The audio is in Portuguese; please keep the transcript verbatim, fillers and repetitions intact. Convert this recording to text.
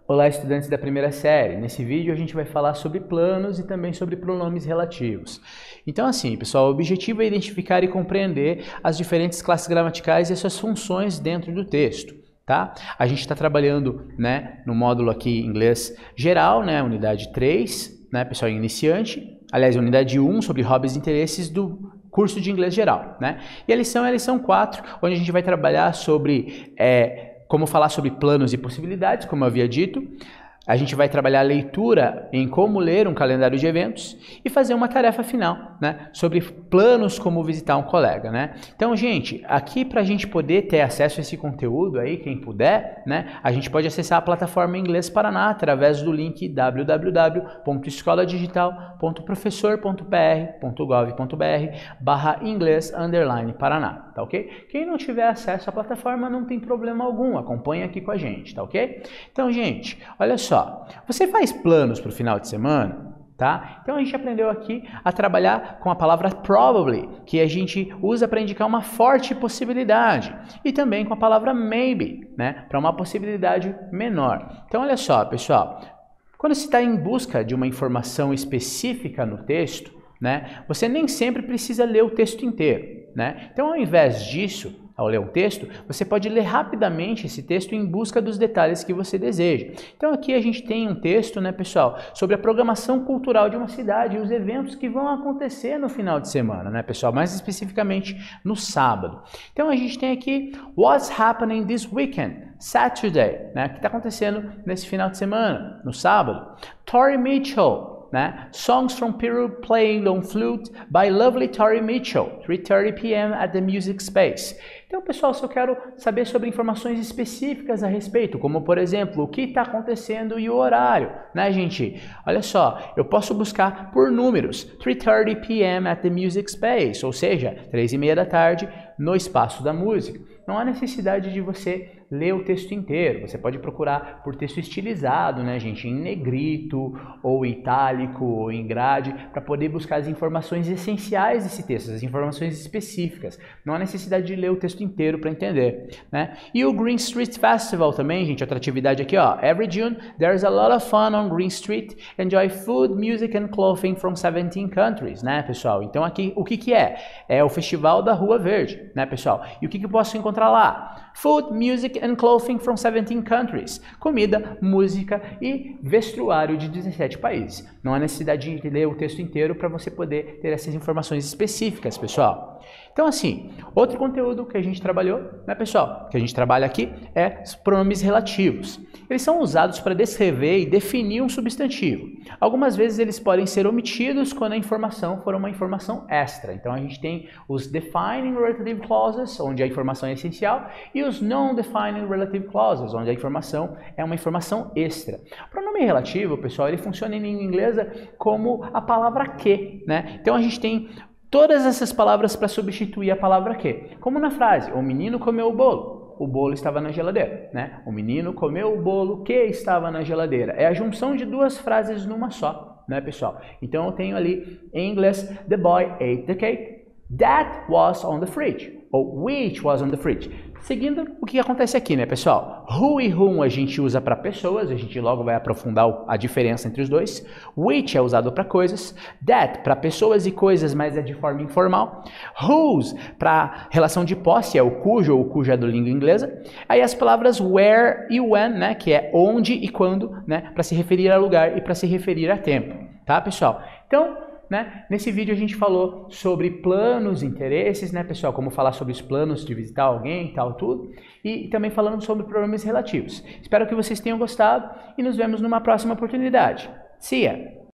Olá, estudantes da primeira série. Nesse vídeo a gente vai falar sobre planos e também sobre pronomes relativos. Então assim, pessoal, o objetivo é identificar e compreender as diferentes classes gramaticais e as suas funções dentro do texto, tá? A gente está trabalhando, né, no módulo aqui inglês geral, né, unidade três, né, pessoal iniciante, aliás, unidade um sobre hobbies e interesses do curso de inglês geral, né? E a lição é a lição quatro, onde a gente vai trabalhar sobre é, como falar sobre planos e possibilidades, como eu havia dito. A gente vai trabalhar a leitura em como ler um calendário de eventos e fazer uma tarefa final, né, sobre planos como visitar um colega, né? Então, gente, aqui para a gente poder ter acesso a esse conteúdo aí, quem puder, né, a gente pode acessar a plataforma Inglês Paraná através do link w w w ponto escola digital ponto professor ponto b r ponto gov ponto b r barra inglês underline Paraná, tá ok? Quem não tiver acesso à plataforma não tem problema algum, acompanha aqui com a gente, tá ok? Então, gente, olha só. Você faz planos para o final de semana? Tá? Então a gente aprendeu aqui a trabalhar com a palavra probably, que a gente usa para indicar uma forte possibilidade, e também com a palavra maybe, né, para uma possibilidade menor. Então olha só, pessoal, quando você está em busca de uma informação específica no texto, né, você nem sempre precisa ler o texto inteiro, né? Então ao invés disso, ao ler um texto, você pode ler rapidamente esse texto em busca dos detalhes que você deseja. Então aqui a gente tem um texto, né, pessoal, sobre a programação cultural de uma cidade e os eventos que vão acontecer no final de semana, né, pessoal, mais especificamente no sábado. Então a gente tem aqui What's happening this weekend? Saturday, né, que está acontecendo nesse final de semana, no sábado. Tori Mitchell, né? Songs from Peru playing on flute by lovely Tori Mitchell, three thirty p m at the Music Space. Então, pessoal, se eu quero saber sobre informações específicas a respeito, como, por exemplo, o que está acontecendo e o horário, né, gente? Olha só, eu posso buscar por números, three thirty p m at the Music Space, ou seja, três e meia da tarde no espaço da música. Não há necessidade de você ler o texto inteiro, você pode procurar por texto estilizado, né, gente, em negrito, ou itálico, ou em grade, para poder buscar as informações essenciais desse texto, as informações específicas. Não há necessidade de ler o texto inteiro para entender, né? E o Green Street Festival também, gente, outra atividade aqui, ó. Every June, there's a lot of fun on Green Street. Enjoy food, music and clothing from seventeen countries, né, pessoal? Então aqui, o que que é? É o Festival da Rua Verde, né, pessoal? E o que que eu posso encontrar lá? Food, music and clothing from seventeen countries. Comida, música e vestuário de dezessete países. Não há necessidade de ler o texto inteiro para você poder ter essas informações específicas, pessoal. Então, assim, outro conteúdo que a gente trabalhou, né, pessoal, que a gente trabalha aqui é os pronomes relativos. Eles são usados para descrever e definir um substantivo. Algumas vezes eles podem ser omitidos quando a informação for uma informação extra. Então, a gente tem os defining relative clauses, onde a informação é essencial, e os non-defining relative clauses, onde a informação é uma informação extra. O pronome relativo, pessoal, ele funciona em língua inglesa como a palavra que, né? Então, a gente tem todas essas palavras para substituir a palavra que. Como na frase, o menino comeu o bolo. O bolo estava na geladeira, né? O menino comeu o bolo que estava na geladeira. É a junção de duas frases numa só, né, pessoal? Então eu tenho ali em inglês, the boy ate the cake. That was on the fridge. Ou which was on the fridge. Seguindo o que acontece aqui, né, pessoal? Who e whom a gente usa para pessoas, a gente logo vai aprofundar a diferença entre os dois. Which é usado para coisas. That para pessoas e coisas, mas é de forma informal. Whose para relação de posse, é o cujo ou cuja do língua inglesa. Aí as palavras where e when, né, que é onde e quando, né, para se referir a lugar e para se referir a tempo, tá, pessoal? Então, né? Nesse vídeo a gente falou sobre planos, interesses, né, pessoal? Como falar sobre os planos de visitar alguém e tal, tudo. E também falando sobre pronomes relativos. Espero que vocês tenham gostado e nos vemos numa próxima oportunidade. See ya!